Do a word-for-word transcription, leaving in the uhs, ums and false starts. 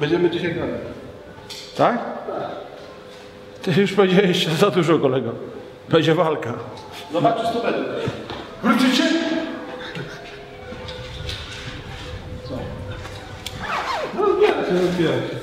Będziemy dzisiaj grać. Tak? Ty już powiedziałeś za dużo, kolego. Będzie walka. Zobaczysz, co będzie. Wrócicie? Co? No rozbieraj się, rozbieraj się.